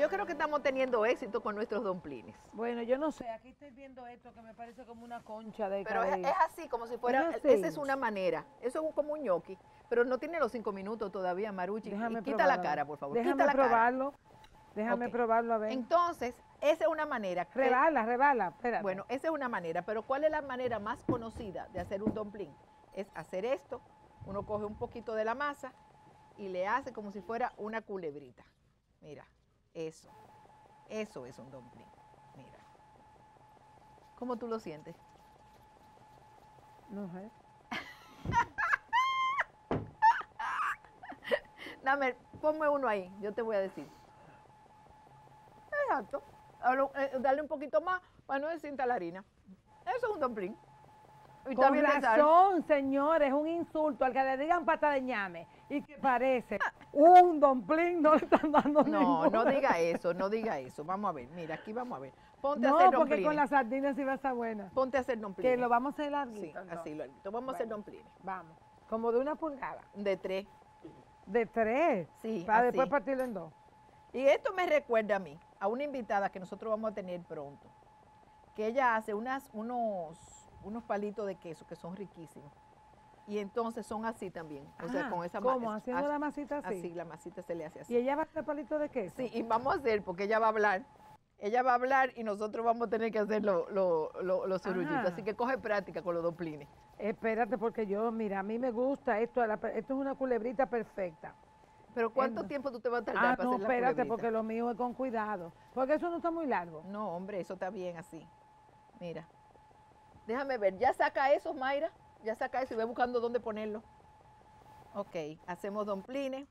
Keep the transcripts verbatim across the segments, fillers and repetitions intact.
yo creo que estamos teniendo éxito con nuestros domplines. Bueno, yo no sé, aquí estoy viendo esto que me parece como una concha de Pero es, cabello. es así, como si fuera, Es así. esa es una manera, eso es como un ñoqui, pero no tiene los cinco minutos todavía, Maruchi. Déjame Y quita probarlo. la cara, por favor, Déjame quita la probarlo. Déjame Ok. probarlo a ver. Entonces, esa es una manera. que- Rebala, rebala, espérate. Bueno, esa es una manera, pero ¿cuál es la manera más conocida de hacer un dumpling? Es hacer esto, uno coge un poquito de la masa y le hace como si fuera una culebrita. Mira, eso, eso es un dumpling. Mira. ¿Cómo tú lo sientes? No sé. Dame, ponme uno ahí, yo te voy a decir. Exacto. Ahora, eh, Dale un poquito más para no desinta la harina. Eso es un dumpling. Y Con también de sal. razón, señores, es un insulto al que le digan pata de ñame y que parece un dumpling, no le están dando No, ninguno. no diga eso, no diga eso. Vamos a ver, mira, aquí vamos a ver. Ponte a No, hacer porque dumplings. con las sardinas sí va a estar buena. Ponte a hacer dumplings. Que lo vamos a hacer Sí, larguito. entonces. así lo harito. Vamos a hacer Bueno. dumplings. Vamos, como de una pulgada. De tres. De tres. Sí, Para así. después partirlo en dos. Y esto me recuerda a mí, a una invitada que nosotros vamos a tener pronto, que ella hace unas, unos, unos palitos de queso que son riquísimos. Y entonces son así también. O sea, Ajá, con esa ¿cómo? ma- ¿Haciendo as- la masita así? Así, la masita se le hace así. Y ella va a hacer palito de queso. Sí, y vamos a hacer, porque ella va a hablar. Ella va a hablar y nosotros vamos a tener que hacer lo- lo- lo- los surullitos. Ajá. Así que coge práctica con los dumplings. Espérate, porque yo, mira, a mí me gusta esto, la- esto es una culebrita perfecta. Pero ¿cuánto Ent- tiempo tú te vas a tardar Ah, para no, hacer la espérate, culebrita? porque lo mío es con cuidado. Porque eso no está muy largo. No, hombre, eso está bien así. Mira. Déjame ver. ¿Ya saca eso, Mayra? Ya saca eso y ve buscando dónde ponerlo. Ok, hacemos dumplings.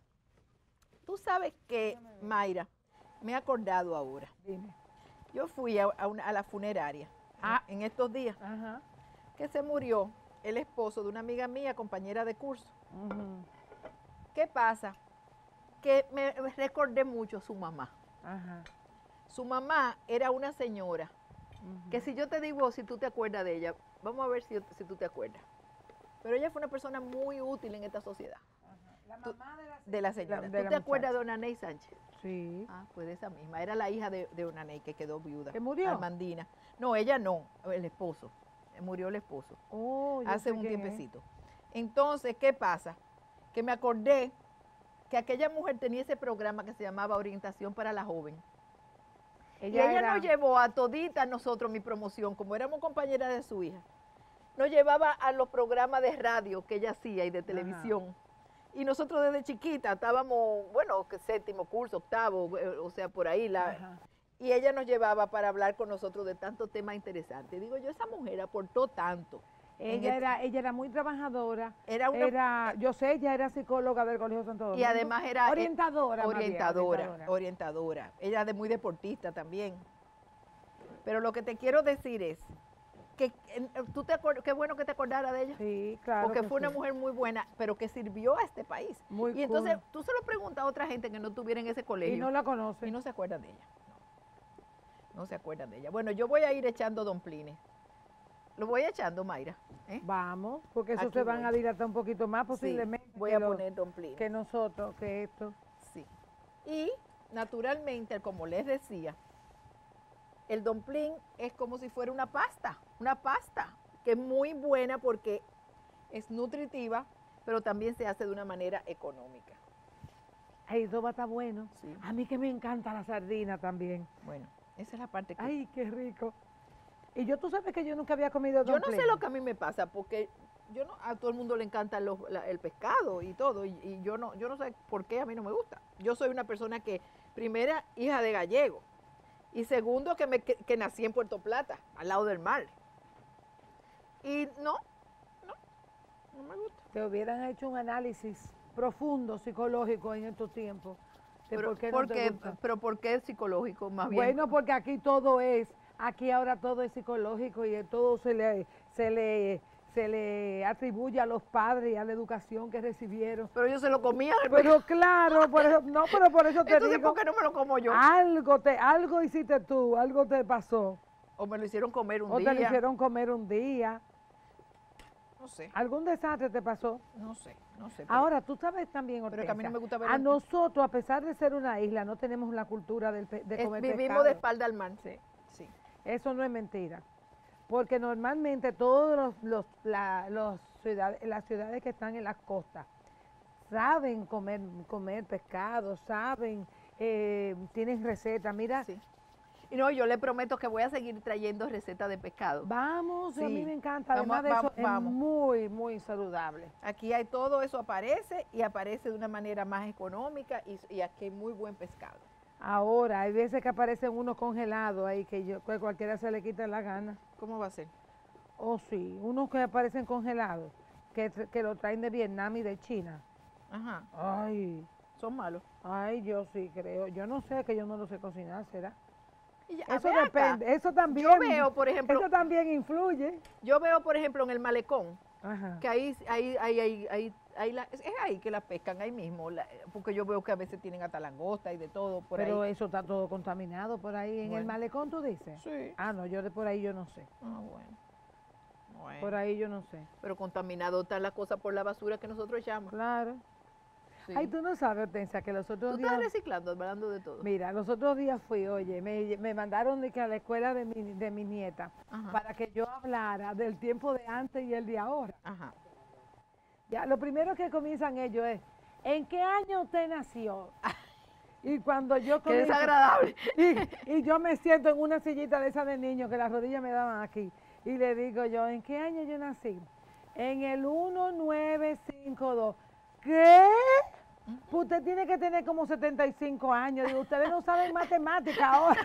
Tú sabes que, Mayra, me he acordado ahora. Dime. Yo fui a, a una- a la funeraria Ah. en estos días Ajá. que se murió el esposo de una amiga mía, compañera de curso. Ujú. ¿Qué pasa? Que me recordé mucho a su mamá. Ajá. Su mamá era una señora Ujú. que si yo te digo, si tú te acuerdas de ella, vamos a ver si, si tú te acuerdas. Pero ella fue una persona muy útil en esta sociedad, La Tú- mamá de la de la señora. de ¿Tú la te acuerdas muchacha. de Onaney Sánchez? Sí. Ah, pues de esa misma. Era la hija de, de Onaney que quedó viuda. ¿Que murió? Armandina. No, ella no, el esposo. Murió el esposo. Oh, yo hace sé un quién es. tiempecito. Entonces, ¿qué pasa? Que me acordé que aquella mujer tenía ese programa que se llamaba Orientación para la Joven. y ella era- nos llevó a todita nosotros, mi promoción, como éramos compañeras de su hija, nos llevaba a los programas de radio que ella hacía y de televisión. Y nosotros desde chiquita estábamos, bueno, que séptimo curso, octavo, eh, o sea, por ahí. La, Ajá. y ella nos llevaba para hablar con nosotros de tantos temas interesantes. Digo yo, esa mujer aportó tanto. en Ella este- era, ella era muy trabajadora. Era una- Era, yo sé, ella era psicóloga del Colegio Santo Domingo. Y además era... eh, orientadora. más bien, Orientadora, orientadora. orientadora. Ella era de muy deportista también. Pero lo que te quiero decir es que eh, tú te acuer- qué bueno que te acordara de ella. Sí, claro. Porque que fue una sí. mujer muy buena, pero que sirvió a este país. Muy y entonces cool. tú se lo preguntas a otra gente que no estuviera en ese Y colegio no la conoce. y no se acuerdan de ella. No, no se acuerdan de ella. Bueno, yo voy a ir echando domplines. Lo voy echando, Mayra. ¿eh? Vamos, porque eso Aquí se van voy. a dilatar un poquito más Sí, posiblemente voy que, a lo- poner domplines. que nosotros, que esto. Sí. Y naturalmente, como les decía, el dumpling es como si fuera una pasta, una pasta que es muy buena porque es nutritiva, pero también se hace de una manera económica. Ay, eso va a estar bueno. Sí. A mí que me encanta la sardina también. Bueno, esa es la parte que... Ay, qué rico. Y yo, tú sabes que yo nunca había comido yo no sé dumpling. lo que a mí me pasa, porque yo no, a todo el mundo le encanta los- la- el pescado y todo, y, y yo no yo no sé por qué a mí no me gusta. Yo soy una persona que, primera, hija de gallego, y segundo, que, me, que, que nací en Puerto Plata, al lado del mar. Y no, no, no me gusta. Te hubieran hecho un análisis profundo, psicológico en estos tiempos. De Pero, por qué no ¿por te qué- gusta. pero ¿por qué psicológico más bien? Bueno, porque aquí todo es, aquí ahora todo es psicológico y todo se le, se le, se le atribuye a los padres y a la educación que recibieron. Pero yo se lo comía. Pero claro, por eso, no, pero por eso te Entonces, digo, ¿por qué no me lo como yo? algo te, algo hiciste tú, algo te pasó, O me lo hicieron comer un o día. te lo hicieron comer un día. No sé, ¿Algún desastre te pasó? no sé, no sé. Pero, Ahora, tú sabes también, pero que a mí no Hortensia, me gusta ver. a el- nosotros, a pesar de ser una isla, no tenemos la cultura del pe- de es- comer vivimos pescado. de espalda al mar. Sí, sí. Eso no es mentira. Porque normalmente todos los, los, la- los ciudades, las ciudades que están en las costas saben comer, comer pescado, saben, eh, tienen recetas. Mira, Sí. Y no, yo le prometo que voy a seguir trayendo recetas de pescado. vamos, a mí Sí. me encanta. Vamos, Además de vamos, eso, vamos. es muy, muy saludable. Aquí hay todo eso aparece y aparece de una manera más económica y, y aquí hay muy buen pescado. Ahora, hay veces que aparecen unos congelados ahí que, yo, que cualquiera se le quita la gana. ¿Cómo va a ser? Oh, sí, unos que aparecen congelados, que, tra- que lo traen de Vietnam y de China. Ajá, Ay, son malos. ay, yo sí creo. Yo no sé, que yo no lo sé cocinar, ¿será? Y ya, Eso ve acá, depende, eso también. Yo veo, por ejemplo, Eso también influye. yo veo, por ejemplo, en el malecón, Ajá. que ahí, ahí, ahí, ahí, ahí, ahí la- es ahí que la pescan, ahí mismo, la- porque yo veo que a veces tienen hasta langosta y de todo por Pero ahí. eso está todo contaminado por ahí. ¿En el Bueno. malecón tú dices? Sí. Ah, no, yo de por ahí yo no sé. Ah, bueno. Bueno. Por ahí yo no sé. Pero contaminado está la cosa por la basura que nosotros echamos. Claro. Sí. Ay, tú no sabes, Hortensia, que los Tú otros estás días... reciclando, hablando de todo. Mira, los otros días fui, oye, me, me mandaron de que a la escuela de mi, de mi nieta Ajá. para que yo hablara del tiempo de antes y el de ahora. Ajá. Ya, lo primero que comienzan ellos es, ¿en qué año usted nació? Y cuando yo Qué comienzo- desagradable. y, y yo me siento en una sillita de esa de niño que las rodillas me daban aquí. Y le digo yo, ¿en qué año yo nací? En el mil novecientos cincuenta y dos. ¿Qué? Pues usted tiene que tener como setenta y cinco años. Digo, ustedes no saben matemática ahora.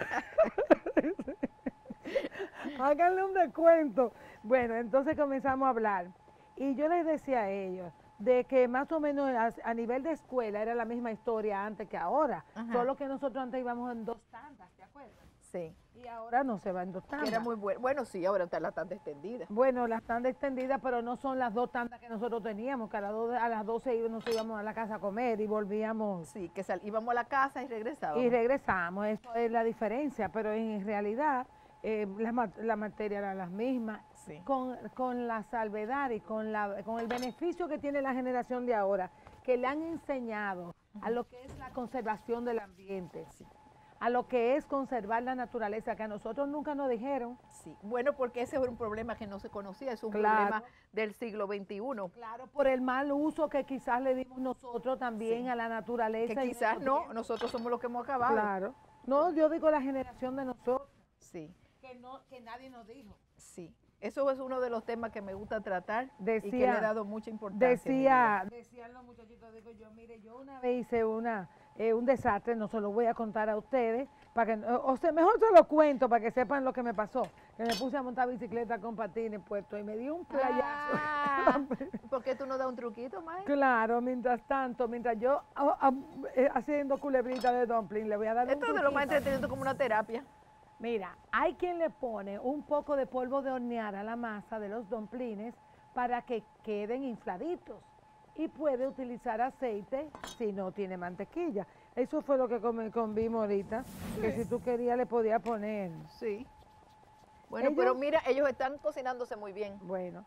Háganle un descuento. Bueno, entonces comenzamos a hablar. Y yo les decía a ellos de que más o menos a, a nivel de escuela era la misma historia antes que ahora. Ajá. Solo que nosotros antes íbamos en dos tandas, ¿te acuerdas? Sí. Y ahora no se va en dos Que tandas. era muy bueno. Bueno, sí, ahora está la tanda extendida. Bueno, las tandas extendidas, pero no son las dos tandas que nosotros teníamos, que a las, dos, a las doce í- nos íbamos a la casa a comer y volvíamos Sí, que sal- íbamos a la casa y regresábamos. y regresamos. Eso es la diferencia, pero en realidad eh, la, ma- la materia era la misma, Sí. con, con la salvedad y con, la, con el beneficio que tiene la generación de ahora, que le han enseñado a lo que es la conservación del ambiente, a lo que es conservar la naturaleza, que a nosotros nunca nos dijeron. Sí. Bueno, porque ese era un problema que no se conocía, es un Claro. problema del siglo veintiuno. Claro, por el mal uso que quizás le dimos nosotros también Sí. a la naturaleza. Que y quizás nuestro no, tiempo. nosotros somos los que hemos acabado. Claro. No, yo digo la generación de nosotros. Sí, Que, no, que nadie nos dijo. sí. Eso es uno de los temas que me gusta tratar y que le Decía- he dado mucha importancia. en mi Decía, decían los muchachitos, digo yo, mire, yo una vez hice una, eh, un desastre, no se lo voy a contar a ustedes, para que, o, o sea, mejor se lo cuento para que sepan lo que me pasó, que me puse a montar bicicleta con patines puestos y me dio un vida. playazo. Ah, ¿por qué tú no das un truquito, May? Claro, mientras tanto, mientras yo ah, ah, eh, haciendo culebrita de dumpling, le voy a dar un Esto es de lo más truquito. entretenido como una terapia. Mira, hay quien le pone un poco de polvo de hornear a la masa de los dumplings para que queden infladitos y puede utilizar aceite si no tiene mantequilla. Eso fue lo que come- convimos ahorita, que si tú querías le podías poner. Sí. Bueno, Ellos- pero mira, ellos están cocinándose muy bien. Bueno,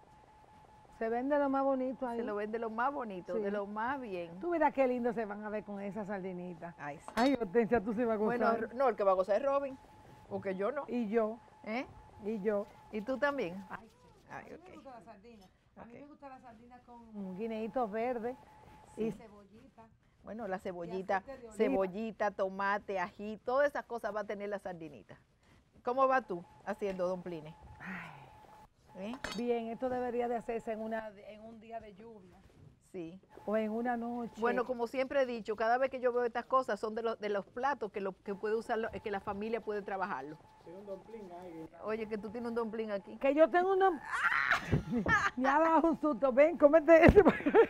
se ven de lo más bonito ahí. Se lo ven de lo más bonito, Sí. de lo más bien. Tú verás qué lindo se van a ver con esa sardinita. Ay, sí. Ay, Hortensia, tú sí vas a Bueno, gozar. no, el que va a gozar es Robin, porque yo no. Y yo, ¿Eh? y yo. ¿Y tú también? Ay, sí. Ay, A mí me ok. gusta la sardina. A mí Ok. me gusta la sardina con guineitos verdes y cebollita. Bueno, la cebollita, aceite de oliva. cebollita, tomate, ají, todas esas cosas va a tener la sardinita. ¿Cómo vas tú haciendo domplines? ¿Eh? Bien, esto debería de hacerse en, una, en un día de lluvia Sí. o en una noche. Bueno, como siempre he dicho, cada vez que yo veo estas cosas son de los, de los platos que, lo, que puede usarlo, que la familia puede trabajarlo. Oye, que tú tienes un domplín aquí. Que yo tengo uno... Me ha dado un susto. Ven, cómete ese.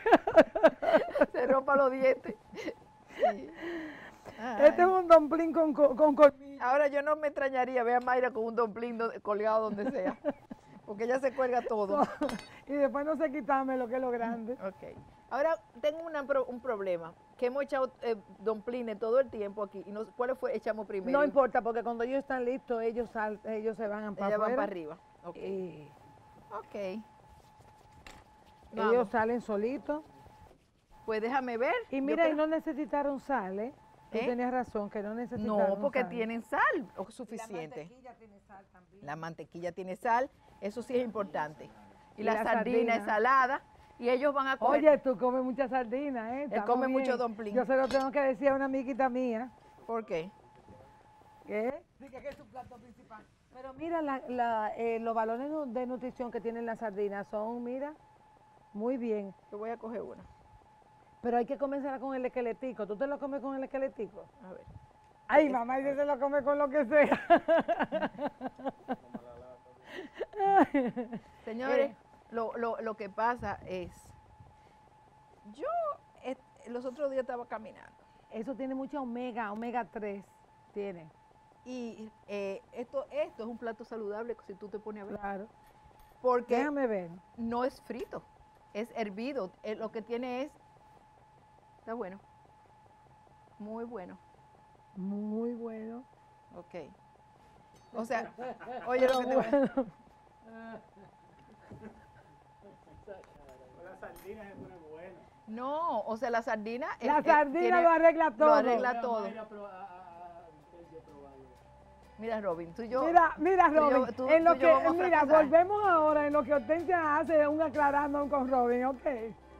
Se rompa los dientes. Sí. Ay. Este es un dumpling con, co- con colmillo. Ahora yo no me extrañaría ver a Mayra con un domplín do- colgado donde sea, porque ella se cuelga todo. Y después no sé quitarme lo que es lo grande. Ok. Ahora tengo una pro- un problema, que hemos echado eh, domplines todo el tiempo aquí, y no, ¿cuál fue echamos primero? No importa, porque cuando ellos están listos, ellos, sal- ellos se van para Ellas van afuera. para arriba. Ok. Y Ok. Vamos. Ellos salen solitos. Pues déjame ver. Y Yo mira, y creo- no necesitaron sal, ¿eh? Tú ¿Eh? tenías razón, que no necesitaron No, porque sal. tienen sal o suficiente. tiene sal también. La mantequilla tiene sal, eso sí es importante. Y, Y la, la sardina es sardina. salada y ellos van a comer. Oye, tú comes mucha sardina, ¿eh? Estamos come bien. mucho dumpling. Yo se lo tengo que decir a una amiguita mía. ¿Por qué? ¿Qué? Dice que es su plato principal. Pero mira, la- la, eh, los valores nu- de nutrición que tienen las sardinas son, mira, muy bien. Yo voy a coger una. Pero hay que comenzar con el esqueletico. ¿Tú te lo comes con el esqueletico? A ver. Ay, mamá, ella se lo come con lo que sea. Señores, Eh. lo, lo, lo que pasa es, yo eh, los otros días estaba caminando Eso tiene mucho omega, omega tres tiene, y eh, esto, esto es un plato saludable si tú te pones a ver, claro. porque Déjame ver. no es frito, es hervido, eh, lo que tiene es, está bueno, muy bueno, Muy bueno. ok. O sea, oye lo que te voy a- Bueno. La sardina se pone buena. No, o sea, la sardina... es- La eh, sardina tiene- lo arregla todo. Lo arregla Mira, todo. Mayra, pero, a- a- a- Vicente, probarlo. Mira, Robin, tú y yo... Mira, mira, tú y yo- Robin, tú- en lo tú y yo que, vamos a mira, fracasar. volvemos ahora en lo que Hortensia hace un aclarando con Robin, ¿ok?